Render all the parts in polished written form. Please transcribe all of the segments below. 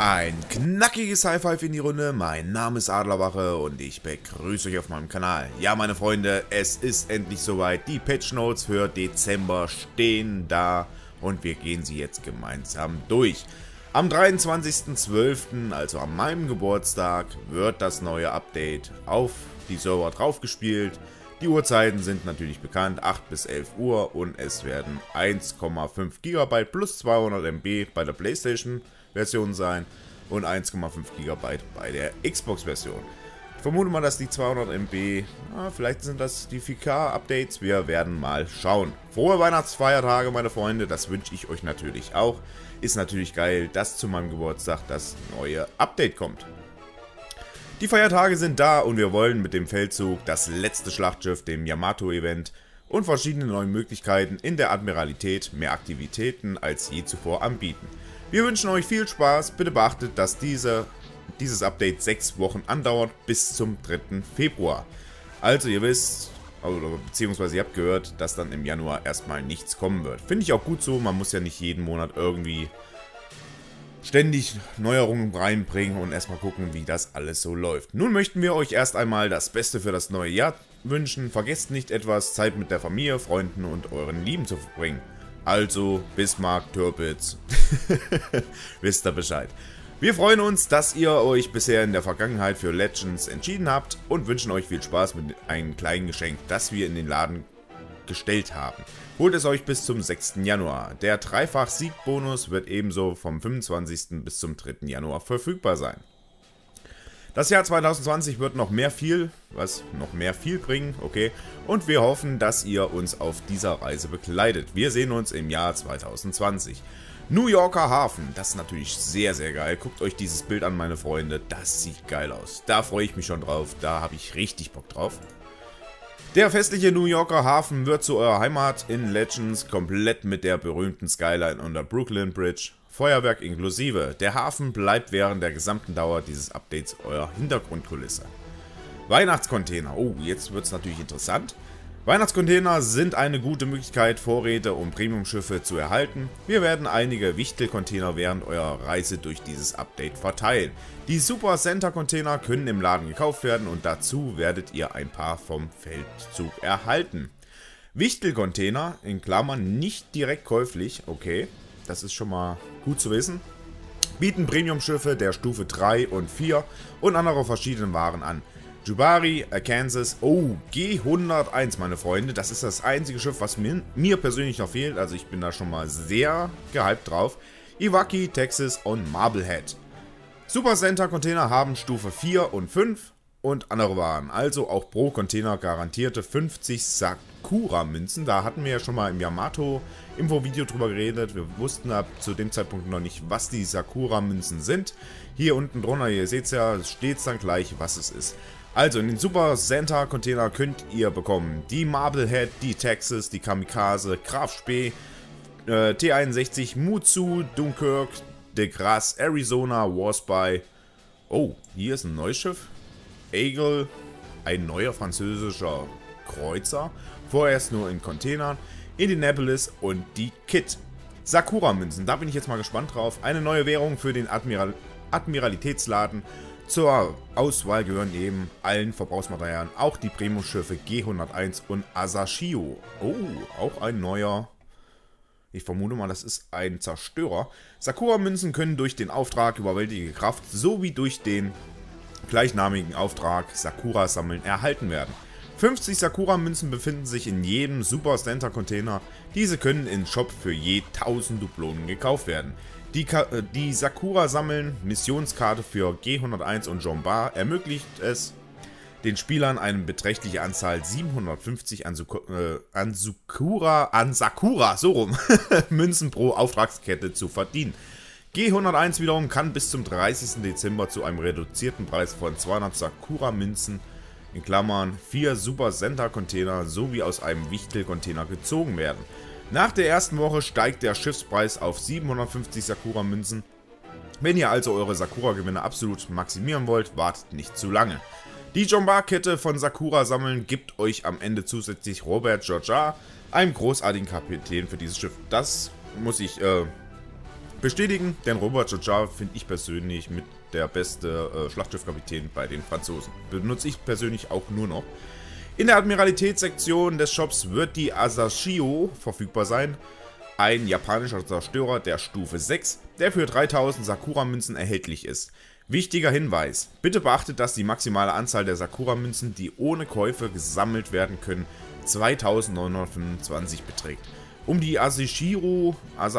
Ein knackiges High Five in die Runde, mein Name ist Adlerwache und ich begrüße euch auf meinem Kanal. Ja, meine Freunde, es ist endlich soweit, die Patch Notes für Dezember stehen da und wir gehen sie jetzt gemeinsam durch. Am 23.12., also an meinem Geburtstag, wird das neue Update auf die Server draufgespielt. Die Uhrzeiten sind natürlich bekannt, 8 bis 11 Uhr und es werden 1,5 GB plus 200 MB bei der PlayStation Version sein und 1,5 GB bei der Xbox Version. Ich vermute mal, dass die 200 MB, vielleicht sind das die 4K Updates, wir werden mal schauen. Frohe Weihnachtsfeiertage, meine Freunde, das wünsche ich euch natürlich auch. Ist natürlich geil, dass zu meinem Geburtstag das neue Update kommt. Die Feiertage sind da und wir wollen mit dem Feldzug das letzte Schlachtschiff, dem Yamato-Event und verschiedene neue Möglichkeiten in der Admiralität mehr Aktivitäten als je zuvor anbieten. Wir wünschen euch viel Spaß, bitte beachtet, dass dieses Update 6 Wochen andauert bis zum 3. Februar. Also ihr wisst, beziehungsweise ihr habt gehört, dass dann im Januar erstmal nichts kommen wird. Finde ich auch gut so, man muss ja nicht jeden Monat irgendwie ständig Neuerungen reinbringen und erstmal gucken, wie das alles so läuft. Nun möchten wir euch erst einmal das Beste für das neue Jahr wünschen. Vergesst nicht etwas Zeit mit der Familie, Freunden und euren Lieben zu verbringen. Also, Bismarck, Türpitz, wisst ihr Bescheid. Wir freuen uns, dass ihr euch bisher in der Vergangenheit für Legends entschieden habt und wünschen euch viel Spaß mit einem kleinen Geschenk, das wir in den Laden gestellt haben. Holt es euch bis zum 6. Januar. Der Dreifach-Sieg-Bonus wird ebenso vom 25. bis zum 3. Januar verfügbar sein. Das Jahr 2020 wird noch mehr viel bringen, okay, und wir hoffen, dass ihr uns auf dieser Reise begleitet. Wir sehen uns im Jahr 2020. New Yorker Hafen, das ist natürlich sehr, sehr geil. Guckt euch dieses Bild an, meine Freunde, das sieht geil aus. Da freue ich mich schon drauf, da habe ich richtig Bock drauf. Der festliche New Yorker Hafen wird zu eurer Heimat in Legends, komplett mit der berühmten Skyline und der Brooklyn Bridge. Feuerwerk inklusive. Der Hafen bleibt während der gesamten Dauer dieses Updates euer Hintergrundkulisse. Weihnachtscontainer. Oh, jetzt wird es natürlich interessant. Weihnachtscontainer sind eine gute Möglichkeit, Vorräte und Premiumschiffe zu erhalten. Wir werden einige Wichtelcontainer während eurer Reise durch dieses Update verteilen. Die Super Center Container können im Laden gekauft werden und dazu werdet ihr ein paar vom Feldzug erhalten. Wichtelcontainer, in Klammern nicht direkt käuflich, okay. Das ist schon mal gut zu wissen. Bieten Premium-Schiffe der Stufe 3 und 4 und andere verschiedene Waren an. Jubari, Arkansas, oh, G101, meine Freunde. Das ist das einzige Schiff, was mir persönlich noch fehlt. Also ich bin da schon mal sehr gehypt drauf. Iwaki, Texas und Marblehead. Super Center Container haben Stufe 4 und 5 und andere Waren. Also auch pro Container garantierte 50 Sakura-Münzen. Da hatten wir ja schon mal im Yamato-Info-Video drüber geredet. Wir wussten ab zu dem Zeitpunkt noch nicht, was die Sakura-Münzen sind. Hier unten drunter, ihr seht es ja, steht es dann gleich, was es ist. Also in den Super Center Container könnt ihr bekommen die Marblehead, die Texas, die Kamikaze, Graf Spee, T61, Mutsu, Dunkirk, De Grasse, Arizona, Warspy. Oh, hier ist ein neues Schiff. Eagle, ein neuer französischer Kreuzer, vorerst nur in Containern, Indianapolis und die Kit. Sakura-Münzen, da bin ich jetzt mal gespannt drauf. Eine neue Währung für den Admiralitätsladen. Zur Auswahl gehören eben allen Verbrauchsmaterialien, auch die Premium-Schiffe G101 und Asashio. Oh, auch ein neuer. Ich vermute mal, das ist ein Zerstörer. Sakura-Münzen können durch den Auftrag überwältigende Kraft sowie durch den gleichnamigen Auftrag Sakura sammeln erhalten werden. 50 Sakura-Münzen befinden sich in jedem Super Center Container. Diese können im Shop für je 1000 Dublonen gekauft werden. Die Sakura sammeln Missionskarte für G101 und Jomba ermöglicht es den Spielern eine beträchtliche Anzahl 750 an Sakura so rum Münzen pro Auftragskette zu verdienen. G101 wiederum kann bis zum 30. Dezember zu einem reduzierten Preis von 200 Sakura-Münzen in Klammern 4 Super Center Container sowie aus einem Wichtel-Container gezogen werden. Nach der ersten Woche steigt der Schiffspreis auf 750 Sakura-Münzen. Wenn ihr also eure Sakura-Gewinne absolut maximieren wollt, wartet nicht zu lange. Die Jomba-Kette von Sakura sammeln gibt euch am Ende zusätzlich Robert Georgia, einem großartigen Kapitän für dieses Schiff. Das muss ich bestätigen, denn Robert Georgiou finde ich persönlich mit der beste Schlachtschiffkapitän bei den Franzosen. Benutze ich persönlich auch nur noch. In der Admiralitätssektion des Shops wird die Asashio verfügbar sein. Ein japanischer Zerstörer der Stufe 6, der für 3000 Sakura-Münzen erhältlich ist. Wichtiger Hinweis, bitte beachtet, dass die maximale Anzahl der Sakura-Münzen, die ohne Käufe gesammelt werden können, 2925 beträgt. Um die Asashiro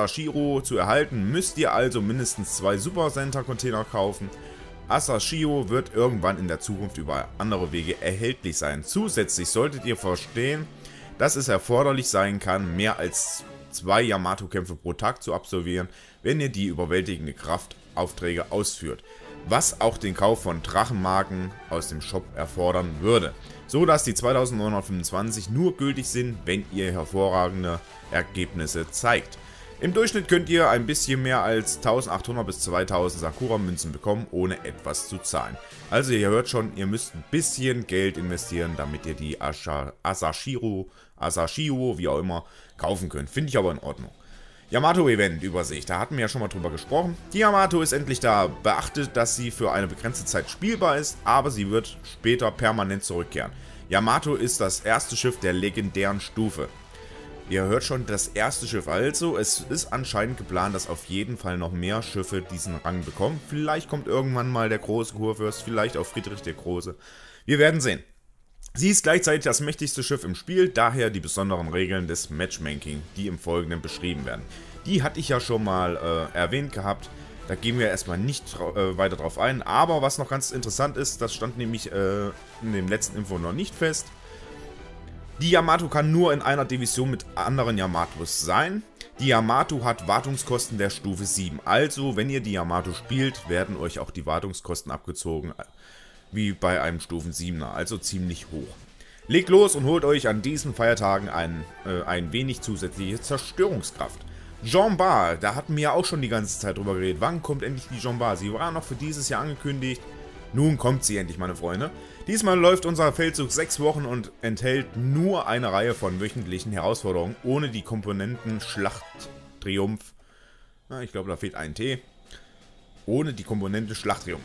zu erhalten, müsst ihr also mindestens 2 Super Center Container kaufen. Asashio wird irgendwann in der Zukunft über andere Wege erhältlich sein. Zusätzlich solltet ihr verstehen, dass es erforderlich sein kann, mehr als 2 Yamato-Kämpfe pro Tag zu absolvieren, wenn ihr die überwältigende Kraftaufträge ausführt, was auch den Kauf von Drachenmarken aus dem Shop erfordern würde, so dass die 2925 nur gültig sind, wenn ihr hervorragende Ergebnisse zeigt. Im Durchschnitt könnt ihr ein bisschen mehr als 1800 bis 2000 Sakura-Münzen bekommen, ohne etwas zu zahlen. Also ihr hört schon, ihr müsst ein bisschen Geld investieren, damit ihr die Asashio, wie auch immer, kaufen könnt. Finde ich aber in Ordnung. Yamato-Event-Übersicht, da hatten wir ja schon mal drüber gesprochen. Die Yamato ist endlich da. Beachtet, dass sie für eine begrenzte Zeit spielbar ist, aber sie wird später permanent zurückkehren. Yamato ist das erste Schiff der legendären Stufe. Ihr hört schon, das erste Schiff, also es ist anscheinend geplant, dass auf jeden Fall noch mehr Schiffe diesen Rang bekommen. Vielleicht kommt irgendwann mal der große Kurfürst, vielleicht auch Friedrich der Große. Wir werden sehen. Sie ist gleichzeitig das mächtigste Schiff im Spiel, daher die besonderen Regeln des Matchmaking, die im Folgenden beschrieben werden. Die hatte ich ja schon mal erwähnt gehabt, da gehen wir erstmal nicht weiter drauf ein, aber was noch ganz interessant ist, das stand nämlich in dem letzten Info noch nicht fest. Die Yamato kann nur in einer Division mit anderen Yamatos sein. Die Yamato hat Wartungskosten der Stufe 7, also wenn ihr die Yamato spielt, werden euch auch die Wartungskosten abgezogen, wie bei einem Stufen 7er, also ziemlich hoch. Legt los und holt euch an diesen Feiertagen ein wenig zusätzliche Zerstörungskraft. Jean Bart, da hatten wir ja auch schon die ganze Zeit drüber geredet. Wann kommt endlich die Jean Bart? Sie war noch für dieses Jahr angekündigt. Nun kommt sie endlich, meine Freunde. Diesmal läuft unser Feldzug 6 Wochen und enthält nur eine Reihe von wöchentlichen Herausforderungen, ohne die Komponenten Schlachttriumph. Ich glaube, da fehlt ein T. Ohne die Komponente Schlachttriumph.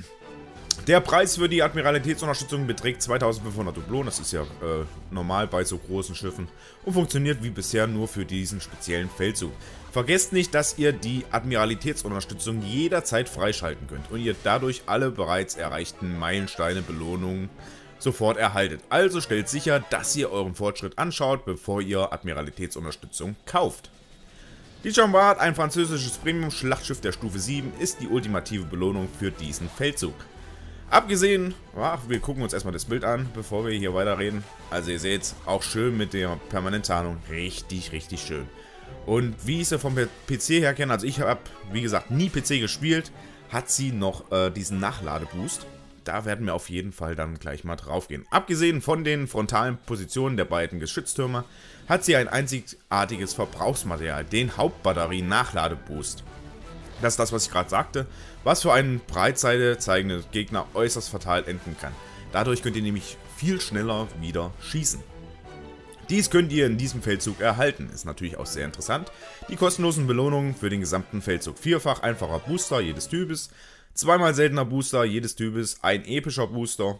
Der Preis für die Admiralitätsunterstützung beträgt 2500 Dublonen, das ist ja normal bei so großen Schiffen und funktioniert wie bisher nur für diesen speziellen Feldzug. Vergesst nicht, dass ihr die Admiralitätsunterstützung jederzeit freischalten könnt und ihr dadurch alle bereits erreichten Meilensteine, Belohnungen sofort erhaltet. Also stellt sicher, dass ihr euren Fortschritt anschaut, bevor ihr Admiralitätsunterstützung kauft. Die Jean Bart, ein französisches Premium-Schlachtschiff der Stufe 7, ist die ultimative Belohnung für diesen Feldzug. Abgesehen, wir gucken uns erstmal das Bild an, bevor wir hier weiterreden. Also ihr seht, auch schön mit der Permanenttarnung, richtig, richtig schön. Und wie ich sie vom PC her kenne, also ich habe, wie gesagt, nie PC gespielt, hat sie noch diesen Nachladeboost. Da werden wir auf jeden Fall dann gleich mal drauf gehen. Abgesehen von den frontalen Positionen der beiden Geschütztürme, hat sie ein einzigartiges Verbrauchsmaterial, den Hauptbatterie-Nachladeboost. Das ist das, was ich gerade sagte, was für einen Breitseite zeigenden Gegner äußerst fatal enden kann. Dadurch könnt ihr nämlich viel schneller wieder schießen. Dies könnt ihr in diesem Feldzug erhalten, ist natürlich auch sehr interessant. Die kostenlosen Belohnungen für den gesamten Feldzug. 4-fach einfacher Booster jedes Types, 2-mal seltener Booster jedes Types, ein epischer Booster,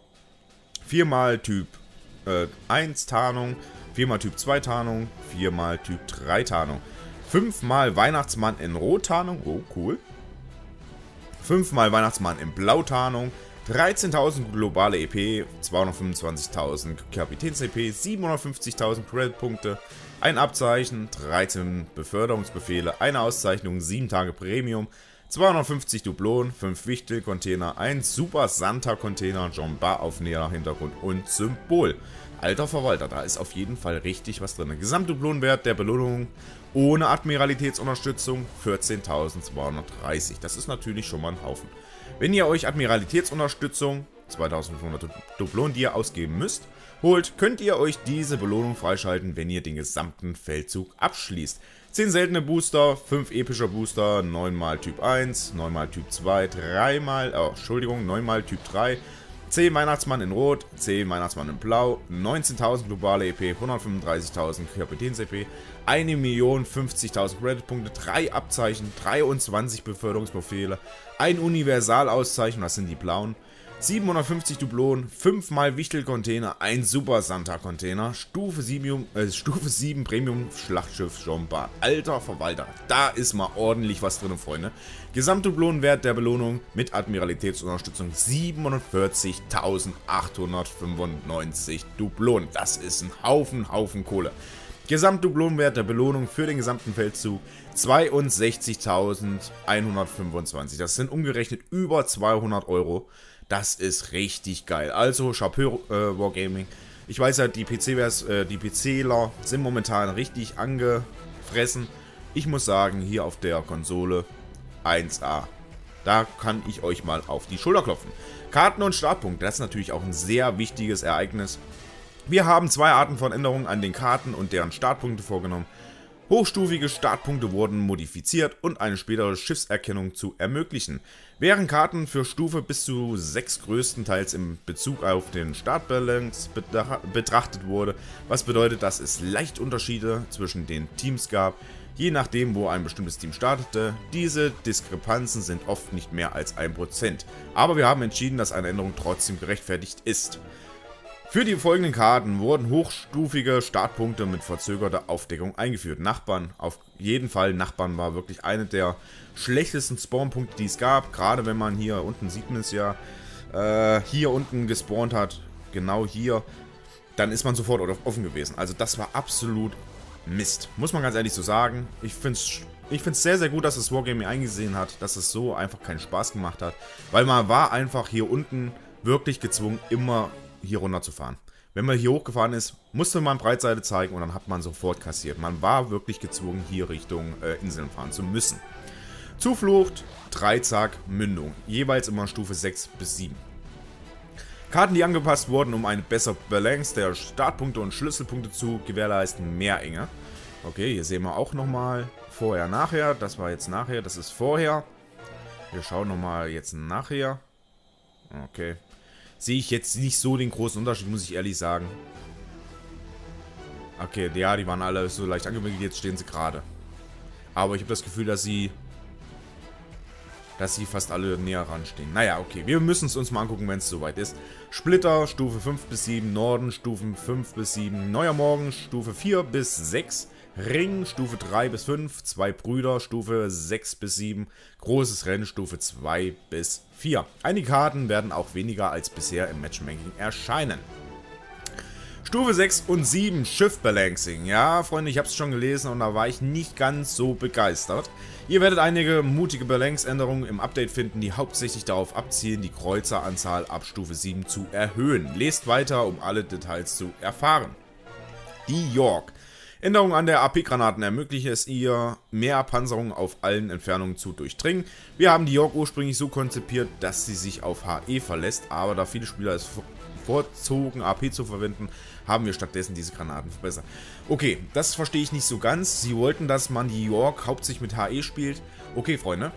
4-mal Typ 1 Tarnung, 4-mal Typ 2 Tarnung, 4-mal Typ 3 Tarnung. 5-mal Weihnachtsmann in Rottarnung, oh cool. 5-mal Weihnachtsmann in Blautarnung, 13.000 globale EP, 225.000 Kapitäns-EP, 750.000 Credit-Punkte, ein Abzeichen, 13 Beförderungsbefehle, eine Auszeichnung, 7 Tage Premium, 250 Dublonen, 5 Wichtel-Container, ein Super Santa-Container, Jean Bart-Aufnäher, Hintergrund und Symbol. Alter Verwalter, da ist auf jeden Fall richtig was drin. Gesamtdublonenwert der Belohnung ohne Admiralitätsunterstützung 14.230. Das ist natürlich schon mal ein Haufen. Wenn ihr euch Admiralitätsunterstützung, 2500 Dublonen, die ihr ausgeben müsst, holt, könnt ihr euch diese Belohnung freischalten, wenn ihr den gesamten Feldzug abschließt. 10 seltene Booster, 5 epischer Booster, 9 mal Typ 1, 9 mal Typ 2, 9 mal Typ 3, 10 Weihnachtsmann in Rot, 10 Weihnachtsmann in Blau, 19.000 globale EP, 135.000 Kapitäns-EP, 1.050.000 Credit-Punkte, 3 Abzeichen, 23 Beförderungsbefehle, ein Universalauszeichnung, das sind die blauen, 750 Dublonen, 5 mal Wichtel-Container, ein Super Santa-Container, Stufe 7 Premium-Schlachtschiff Jean Bart. Alter Verwalter, da ist mal ordentlich was drin, Freunde. Gesamtdublonenwert der Belohnung mit Admiralitätsunterstützung 47.895 Dublonen. Das ist ein Haufen Kohle. Gesamtdublonenwert der Belohnung für den gesamten Feldzug 62.125. Das sind umgerechnet über 200 Euro. Das ist richtig geil. Also, Chapeau Wargaming. Ich weiß ja, die PCler sind momentan richtig angefressen. Ich muss sagen, hier auf der Konsole 1A. Da kann ich euch mal auf die Schulter klopfen. Karten und Startpunkt, das ist natürlich auch ein sehr wichtiges Ereignis. Wir haben 2 Arten von Änderungen an den Karten und deren Startpunkte vorgenommen. Hochstufige Startpunkte wurden modifiziert und eine spätere Schiffserkennung zu ermöglichen. Während Karten für Stufe bis zu 6 größtenteils im Bezug auf den Startbalance betrachtet wurde, was bedeutet, dass es leicht Unterschiede zwischen den Teams gab, je nachdem wo ein bestimmtes Team startete. Diese Diskrepanzen sind oft nicht mehr als 1%, aber wir haben entschieden, dass eine Änderung trotzdem gerechtfertigt ist. Für die folgenden Karten wurden hochstufige Startpunkte mit verzögerter Aufdeckung eingeführt. Nachbarn, auf jeden Fall, Nachbarn war wirklich eine der schlechtesten Spawnpunkte, die es gab. Gerade wenn man hier unten, sieht man es ja, hier unten gespawnt hat, genau hier, dann ist man sofort offen gewesen. Also das war absolut Mist, muss man ganz ehrlich so sagen. Ich finde es sehr, sehr gut, dass das Wargaming eingesehen hat, dass es so einfach keinen Spaß gemacht hat. Weil man war einfach hier unten wirklich gezwungen, immer hier runter zu fahren. Wenn man hier hochgefahren ist, musste man Breitseite zeigen und dann hat man sofort kassiert. Man war wirklich gezwungen, hier Richtung Inseln fahren zu müssen. Zuflucht, Dreizack, Mündung. Jeweils immer Stufe 6 bis 7. Karten, die angepasst wurden, um eine bessere Balance der Startpunkte und Schlüsselpunkte zu gewährleisten. Meerenge. Okay, hier sehen wir auch nochmal vorher, nachher. Das war jetzt nachher, das ist vorher. Wir schauen nochmal jetzt nachher. Okay. Sehe ich jetzt nicht so den großen Unterschied, muss ich ehrlich sagen. Okay, ja, die waren alle so leicht angewinkelt, jetzt stehen sie gerade. Aber ich habe das Gefühl, dass sie fast alle näher ran stehen. Naja, okay, wir müssen es uns mal angucken, wenn es soweit ist. Splitter, Stufe 5 bis 7, Norden, Stufen 5 bis 7, Neuer Morgen, Stufe 4 bis 6, Ring, Stufe 3 bis 5, 2 Brüder, Stufe 6 bis 7, Großes Rennen, Stufe 2 bis 4. Einige Karten werden auch weniger als bisher im Matchmaking erscheinen. Stufe 6 und 7, Schiff-Balancing. Ja, Freunde, ich habe es schon gelesen und da war ich nicht ganz so begeistert. Ihr werdet einige mutige Balance-Änderungen im Update finden, die hauptsächlich darauf abzielen, die Kreuzeranzahl ab Stufe 7 zu erhöhen. Lest weiter, um alle Details zu erfahren. Die York. Änderungen an der AP-Granaten ermöglichen es ihr, mehr Panzerung auf allen Entfernungen zu durchdringen. Wir haben die York ursprünglich so konzipiert, dass sie sich auf HE verlässt, aber da viele Spieler es vorzogen, AP zu verwenden, haben wir stattdessen diese Granaten verbessert. Okay, das verstehe ich nicht so ganz. Sie wollten, dass man die York hauptsächlich mit HE spielt. Okay, Freunde.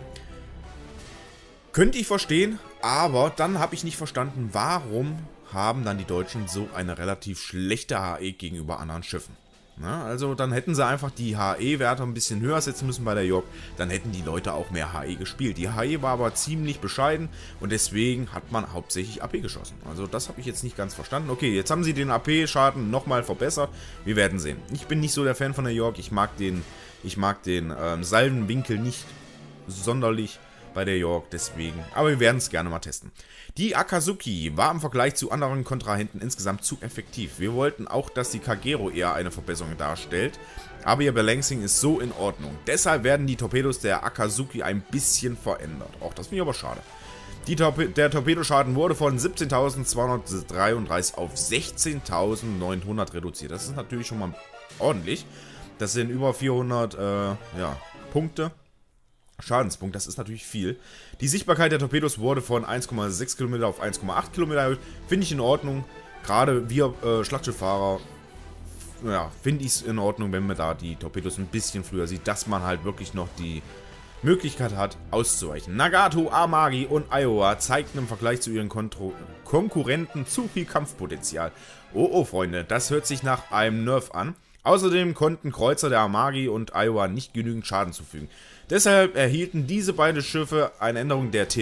Könnte ich verstehen, aber dann habe ich nicht verstanden, warum haben dann die Deutschen so eine relativ schlechte HE gegenüber anderen Schiffen. Na, also dann hätten sie einfach die HE-Werte ein bisschen höher setzen müssen bei der York, dann hätten die Leute auch mehr HE gespielt. Die HE war aber ziemlich bescheiden und deswegen hat man hauptsächlich AP geschossen. Also das habe ich jetzt nicht ganz verstanden. Okay, jetzt haben sie den AP-Schaden nochmal verbessert. Wir werden sehen. Ich bin nicht so der Fan von der York. Ich mag den Salvenwinkel nicht sonderlich bei der York, deswegen. Aber wir werden es gerne mal testen. Die Akazuki war im Vergleich zu anderen Kontrahenten insgesamt zu effektiv. Wir wollten auch, dass die Kagero eher eine Verbesserung darstellt, aber ihr Balancing ist so in Ordnung. Deshalb werden die Torpedos der Akazuki ein bisschen verändert. Auch das finde ich aber schade. Der Torpedoschaden wurde von 17.233 auf 16.900 reduziert. Das ist natürlich schon mal ordentlich. Das sind über 400 Punkte. Schadenspunkt, das ist natürlich viel. Die Sichtbarkeit der Torpedos wurde von 1,6 Kilometer auf 1,8 Kilometer erhöht. Finde ich in Ordnung. Gerade wir Schlachtschifffahrer, ja, finde ich es in Ordnung, wenn man da die Torpedos ein bisschen früher sieht, dass man halt wirklich noch die Möglichkeit hat, auszuweichen. Nagato, Amagi und Iowa zeigten im Vergleich zu ihren Konkurrenten zu viel Kampfpotenzial. Oh, oh, Freunde, das hört sich nach einem Nerf an. Außerdem konnten Kreuzer der Amagi und Iowa nicht genügend Schaden zufügen. Deshalb erhielten diese beiden Schiffe eine Änderung der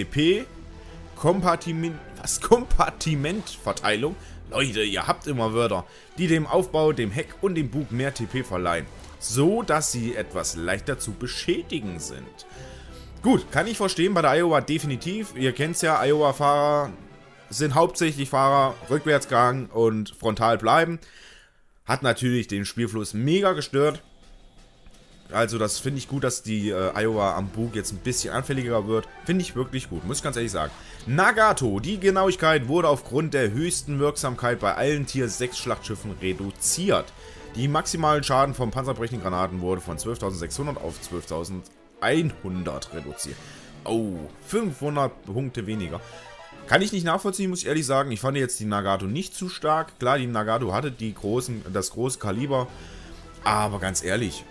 Kompartimentverteilung. Leute, ihr habt immer Wörter, die dem Aufbau, dem Heck und dem Bug mehr TP verleihen, so dass sie etwas leichter zu beschädigen sind. Gut, kann ich verstehen, bei der Iowa definitiv. Ihr kennt es ja, Iowa-Fahrer sind hauptsächlich Fahrer, Rückwärtsgang und frontal bleiben. Hat natürlich den Spielfluss mega gestört. Also das finde ich gut, dass die Iowa am Bug jetzt ein bisschen anfälliger wird. Finde ich wirklich gut, muss ich ganz ehrlich sagen. Nagato, die Genauigkeit wurde aufgrund der höchsten Wirksamkeit bei allen Tier 6 Schlachtschiffen reduziert. Die maximalen Schaden von panzerbrechenden Granaten wurde von 12.600 auf 12.100 reduziert. Oh, 500 Punkte weniger. Kann ich nicht nachvollziehen, muss ich ehrlich sagen. Ich fand jetzt die Nagato nicht zu stark. Klar, die Nagato hatte das große Kaliber. Aber ganz ehrlich,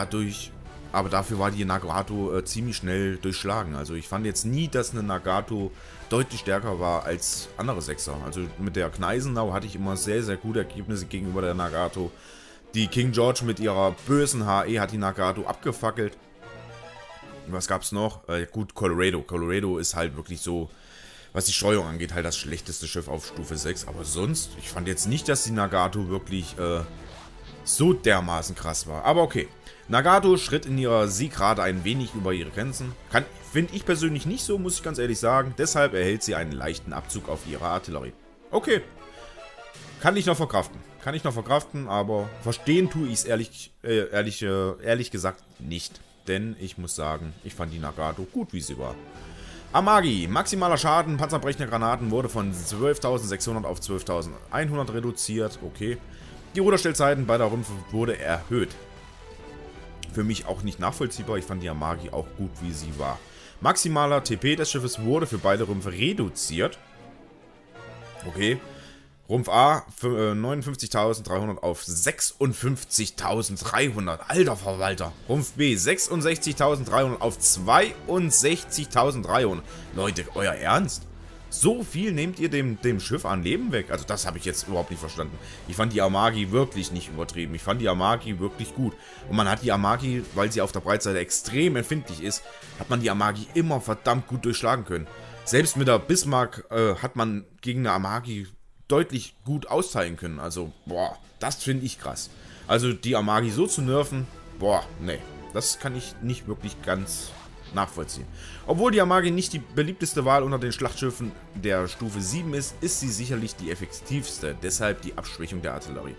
dafür war die Nagato ziemlich schnell durchschlagen. Also ich fand jetzt nie, dass eine Nagato deutlich stärker war als andere Sechser. Also mit der Gneisenau hatte ich immer sehr, sehr gute Ergebnisse gegenüber der Nagato. Die King George mit ihrer bösen HE hat die Nagato abgefackelt. Was gab's noch? Gut, Colorado. Colorado ist halt wirklich so, was die Steuerung angeht, halt das schlechteste Schiff auf Stufe 6. Aber sonst, ich fand jetzt nicht, dass die Nagato wirklich so dermaßen krass war. Aber okay. Nagato schritt in ihrer Siegrate ein wenig über ihre Grenzen. Finde ich persönlich nicht so, muss ich ganz ehrlich sagen. Deshalb erhält sie einen leichten Abzug auf ihre Artillerie. Okay. Kann ich noch verkraften. Kann ich noch verkraften, aber verstehen tue ich es ehrlich gesagt nicht. Denn ich muss sagen, ich fand die Nagato gut, wie sie war. Amagi, maximaler Schaden panzerbrechender Granaten wurde von 12.600 auf 12.100 reduziert. Okay. Die Ruderstellzeiten beider Rümpfe wurde erhöht. Für mich auch nicht nachvollziehbar. Ich fand die Amagi auch gut, wie sie war. Maximaler TP des Schiffes wurde für beide Rümpfe reduziert. Okay. Rumpf A 59.300 auf 56.300. Alter Verwalter. Rumpf B 66.300 auf 62.300. Leute, euer Ernst? So viel nehmt ihr dem Schiff an Leben weg? Also das habe ich jetzt überhaupt nicht verstanden. Ich fand die Amagi wirklich nicht übertrieben. Ich fand die Amagi wirklich gut. Und man hat die Amagi, weil sie auf der Breitseite extrem empfindlich ist, hat man die Amagi immer verdammt gut durchschlagen können. Selbst mit der Bismarck hat man gegen eine Amagi deutlich gut austeilen können. Also, boah, das finde ich krass. Also die Amagi so zu nerven, boah, nee. Das kann ich nicht wirklich ganz nachvollziehen. Obwohl die Amagi nicht die beliebteste Wahl unter den Schlachtschiffen der Stufe 7 ist, ist sie sicherlich die effektivste. Deshalb die Abschwächung der Artillerie.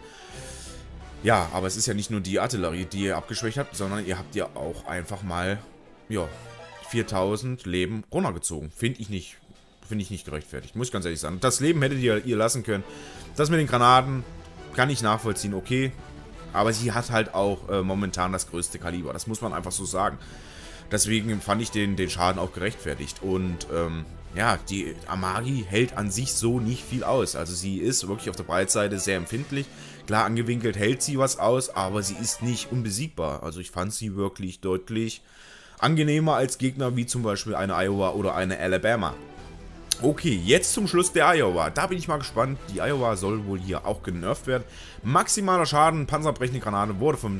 Ja, aber es ist ja nicht nur die Artillerie, die ihr abgeschwächt habt, sondern ihr habt ja auch einfach mal, ja, 4000 Leben runtergezogen. Finde ich nicht gerechtfertigt, muss ich ganz ehrlich sagen. Das Leben hättet ihr lassen können. Das mit den Granaten kann ich nachvollziehen, okay. Aber sie hat halt auch momentan das größte Kaliber. Das muss man einfach so sagen. Deswegen fand ich den Schaden auch gerechtfertigt. Und ja, die Amagi hält an sich so nicht viel aus. Also sie ist wirklich auf der Breitseite sehr empfindlich. Klar, angewinkelt hält sie was aus, aber sie ist nicht unbesiegbar. Also ich fand sie wirklich deutlich angenehmer als Gegner wie zum Beispiel eine Iowa oder eine Alabama. Okay, jetzt zum Schluss der Iowa. Da bin ich mal gespannt. Die Iowa soll wohl hier auch genervt werden. Maximaler Schaden, panzerbrechende Granate wurde von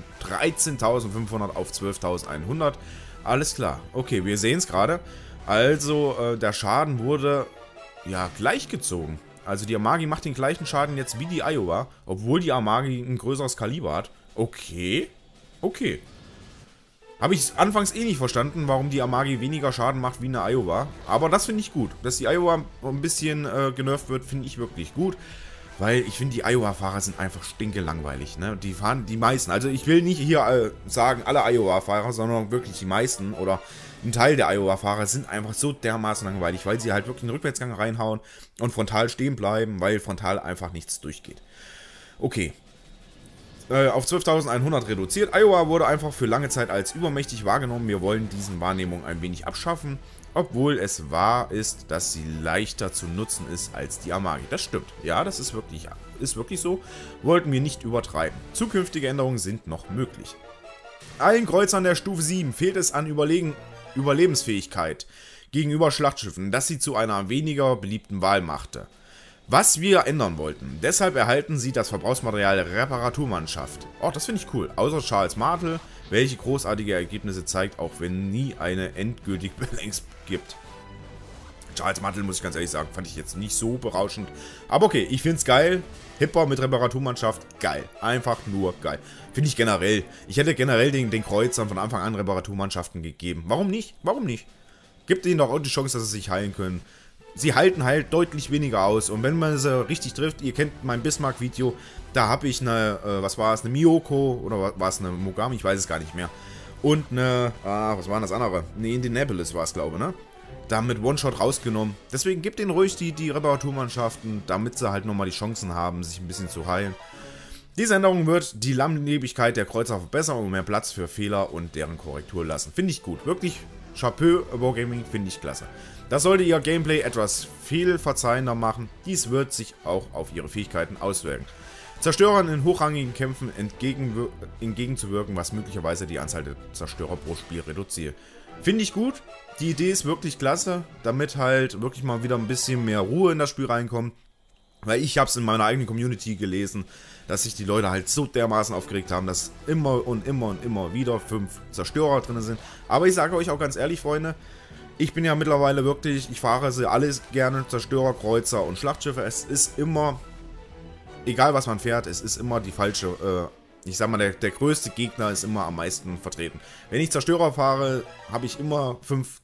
13.500 auf 12.100. Alles klar. Okay, wir sehen es gerade. Also, der Schaden wurde, ja, gleichgezogen. Also, die Amagi macht den gleichen Schaden jetzt wie die Iowa, obwohl die Amagi ein größeres Kaliber hat. Okay. Okay. Habe ich anfangs eh nicht verstanden, warum die Amagi weniger Schaden macht wie eine Iowa. Aber das finde ich gut. Dass die Iowa ein bisschen genervt wird, finde ich wirklich gut. Weil ich finde, die Iowa-Fahrer sind einfach stinkelangweilig. Ne? Die fahren die meisten. Also ich will nicht hier sagen, alle Iowa-Fahrer, sondern wirklich die meisten oder ein Teil der Iowa-Fahrer sind einfach so dermaßen langweilig, weil sie halt wirklich einen Rückwärtsgang reinhauen und frontal stehen bleiben, weil frontal einfach nichts durchgeht. Okay. Auf 12.100 reduziert. Iowa wurde einfach für lange Zeit als übermächtig wahrgenommen. Wir wollen diesen Wahrnehmungen ein wenig abschaffen, obwohl es wahr ist, dass sie leichter zu nutzen ist als die Amagi. Das stimmt. Ja, das ist wirklich so. Wollten wir nicht übertreiben. Zukünftige Änderungen sind noch möglich. Allen Kreuzern der Stufe 7 fehlt es an Überlebensfähigkeit gegenüber Schlachtschiffen, das sie zu einer weniger beliebten Wahl machte. Was wir ändern wollten. Deshalb erhalten sie das Verbrauchsmaterial Reparaturmannschaft. Oh, das finde ich cool. Außer Charles Martel, welche großartige Ergebnisse zeigt, auch wenn nie eine endgültige Balance gibt. Charles Martel, muss ich ganz ehrlich sagen, fand ich jetzt nicht so berauschend. Aber okay, ich finde es geil. Hipper mit Reparaturmannschaft, geil. Einfach nur geil. Finde ich generell. Ich hätte generell den Kreuzern von Anfang an Reparaturmannschaften gegeben. Warum nicht? Warum nicht? Gibt ihnen doch auch die Chance, dass sie sich heilen können. Sie halten halt deutlich weniger aus. Und wenn man sie richtig trifft, ihr kennt mein Bismarck-Video, da habe ich eine, was war es, eine Miyoko oder war es eine Mogami, ich weiß es gar nicht mehr. Und eine, was war das andere? Eine Indianapolis war es, glaube ich, ne? Da mit One-Shot rausgenommen. Deswegen gibt ihnen ruhig die Reparaturmannschaften, damit sie halt nochmal die Chancen haben, sich ein bisschen zu heilen. Diese Änderung wird die Langlebigkeit der Kreuzer verbessern und mehr Platz für Fehler und deren Korrektur lassen. Finde ich gut. Wirklich Chapeau, Wargaming, finde ich klasse. Das sollte ihr Gameplay etwas viel verzeihender machen. Dies wird sich auch auf ihre Fähigkeiten auswirken. Zerstörern in hochrangigen Kämpfen entgegenzuwirken, was möglicherweise die Anzahl der Zerstörer pro Spiel reduziert. Finde ich gut. Die Idee ist wirklich klasse, damit halt wirklich mal wieder ein bisschen mehr Ruhe in das Spiel reinkommt. Weil ich habe es in meiner eigenen Community gelesen, dass sich die Leute halt so dermaßen aufgeregt haben, dass immer und immer und immer wieder 5 Zerstörer drin sind. Aber ich sage euch auch ganz ehrlich, Freunde, ich bin ja mittlerweile wirklich, ich fahre sie alles gerne, Zerstörer, Kreuzer und Schlachtschiffe. Es ist immer, egal was man fährt, es ist immer die falsche, ich sag mal, der größte Gegner ist immer am meisten vertreten. Wenn ich Zerstörer fahre, habe ich immer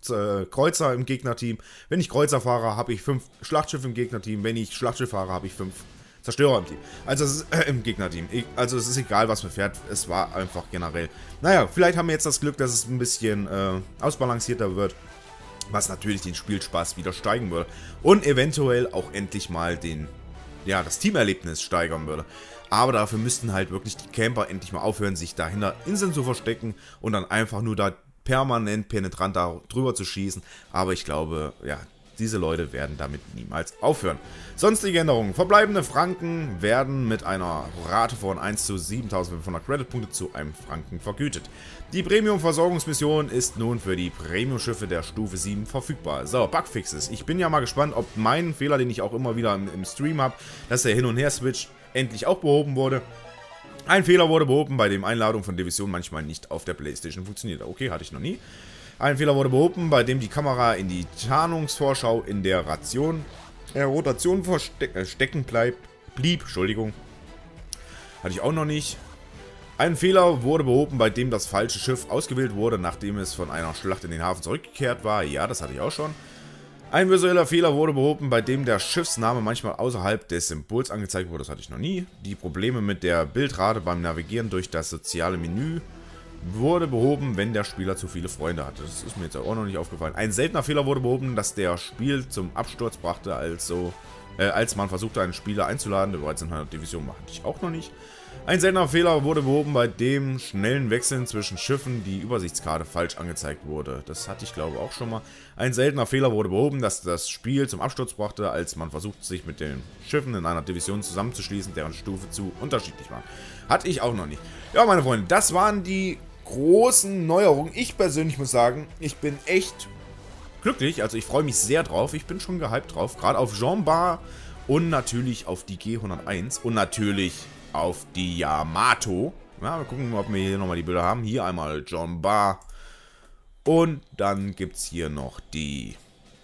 5 Kreuzer im Gegnerteam. Wenn ich Kreuzer fahre, habe ich 5 Schlachtschiffe im Gegnerteam. Wenn ich Schlachtschiff fahre, habe ich 5 Zerstörer im Team. Also es ist im Gegnerteam. Also es ist egal, was man fährt. Es war einfach generell. Naja, vielleicht haben wir jetzt das Glück, dass es ein bisschen ausbalancierter wird. Was natürlich den Spielspaß wieder steigen würde. Und eventuell auch endlich mal das Teamerlebnis steigern würde. Aber dafür müssten halt wirklich die Camper endlich mal aufhören, sich dahinter Inseln zu verstecken und dann einfach nur da permanent penetrant da drüber zu schießen. Aber ich glaube, ja, diese Leute werden damit niemals aufhören. Sonstige Änderungen. Verbleibende Franken werden mit einer Rate von 1 zu 7500 Creditpunkte zu einem Franken vergütet. Die Premium-Versorgungsmission ist nun für die Premium-Schiffe der Stufe 7 verfügbar. So, Bugfixes. Ich bin ja mal gespannt, ob mein Fehler, den ich auch immer wieder im Stream habe, dass der Hin- und Her-Switch endlich auch behoben wurde. Ein Fehler wurde behoben, bei dem Einladung von Division manchmal nicht auf der Playstation funktioniert. Okay, hatte ich noch nie. Ein Fehler wurde behoben, bei dem die Kamera in die Tarnungsvorschau in der Rotation stecken blieb. Entschuldigung. Hatte ich auch noch nicht. Ein Fehler wurde behoben, bei dem das falsche Schiff ausgewählt wurde, nachdem es von einer Schlacht in den Hafen zurückgekehrt war. Ja, das hatte ich auch schon. Ein visueller Fehler wurde behoben, bei dem der Schiffsname manchmal außerhalb des Symbols angezeigt wurde. Das hatte ich noch nie. Die Probleme mit der Bildrate beim Navigieren durch das soziale Menü wurde behoben, wenn der Spieler zu viele Freunde hatte. Das ist mir jetzt auch noch nicht aufgefallen. Ein seltener Fehler wurde behoben, dass der Spiel zum Absturz brachte, als man versuchte, einen Spieler einzuladen, der bereits in einer Division war. Hatte ich auch noch nicht. Ein seltener Fehler wurde behoben, bei dem schnellen Wechseln zwischen Schiffen die Übersichtskarte falsch angezeigt wurde. Das hatte ich, glaube ich, auch schon mal. Ein seltener Fehler wurde behoben, dass das Spiel zum Absturz brachte, als man versucht, sich mit den Schiffen in einer Division zusammenzuschließen, deren Stufe zu unterschiedlich war. Hatte ich auch noch nicht. Ja, meine Freunde, das waren die großen Neuerungen. Ich persönlich muss sagen, ich bin echt glücklich. Also ich freue mich sehr drauf. Ich bin schon gehypt drauf. Gerade auf Jean Bar und natürlich auf die G101 und natürlich auf die Yamato. Ja, wir gucken, ob wir hier nochmal die Bilder haben. Hier einmal John Bar. Und dann gibt es hier noch die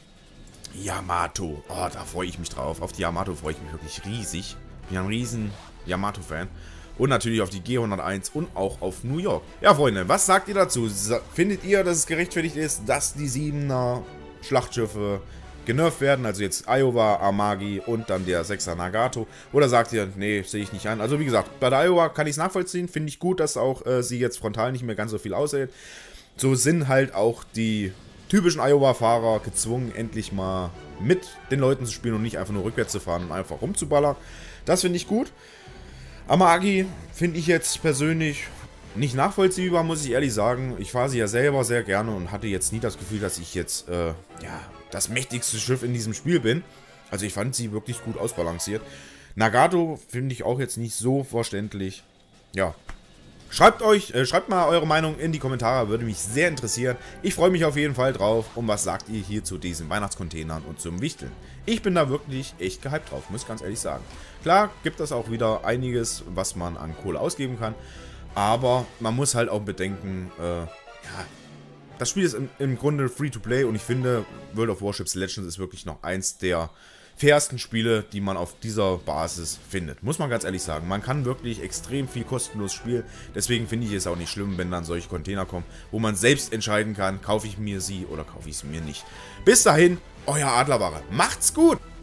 Yamato. Oh, da freue ich mich drauf. Auf die Yamato freue ich mich wirklich riesig. Ich bin ein riesen Yamato-Fan. Und natürlich auf die G101 und auch auf New York. Ja, Freunde, was sagt ihr dazu? Findet ihr, dass es gerechtfertigt ist, dass die 7er Schlachtschiffe genervt werden? Also jetzt Iowa, Amagi und dann der 6er Nagato. Oder sagt ihr, nee, sehe ich nicht ein. Also wie gesagt, bei der Iowa kann ich es nachvollziehen. Finde ich gut, dass auch sie jetzt frontal nicht mehr ganz so viel aushält. So sind halt auch die typischen Iowa-Fahrer gezwungen, endlich mal mit den Leuten zu spielen und nicht einfach nur rückwärts zu fahren und einfach rumzuballern. Das finde ich gut. Amagi finde ich jetzt persönlich nicht nachvollziehbar, muss ich ehrlich sagen. Ich fahre sie ja selber sehr gerne und hatte jetzt nie das Gefühl, dass ich jetzt das mächtigste Schiff in diesem Spiel bin. Also ich fand sie wirklich gut ausbalanciert. Nagato finde ich auch jetzt nicht so verständlich. Ja, Schreibt mal eure Meinung in die Kommentare, würde mich sehr interessieren. Ich freue mich auf jeden Fall drauf. Und was sagt ihr hier zu diesen Weihnachtscontainern und zum Wichteln? Ich bin da wirklich echt gehypt drauf, muss ich ganz ehrlich sagen. Klar gibt es auch wieder einiges, was man an Kohle ausgeben kann. Aber man muss halt auch bedenken, ja, das Spiel ist im Grunde Free-to-Play und ich finde, World of Warships Legends ist wirklich noch eins der fairsten Spiele, die man auf dieser Basis findet. Muss man ganz ehrlich sagen. Man kann wirklich extrem viel kostenlos spielen. Deswegen finde ich es auch nicht schlimm, wenn dann solche Container kommen, wo man selbst entscheiden kann, kaufe ich mir sie oder kaufe ich sie mir nicht. Bis dahin, euer Adlerwache. Macht's gut!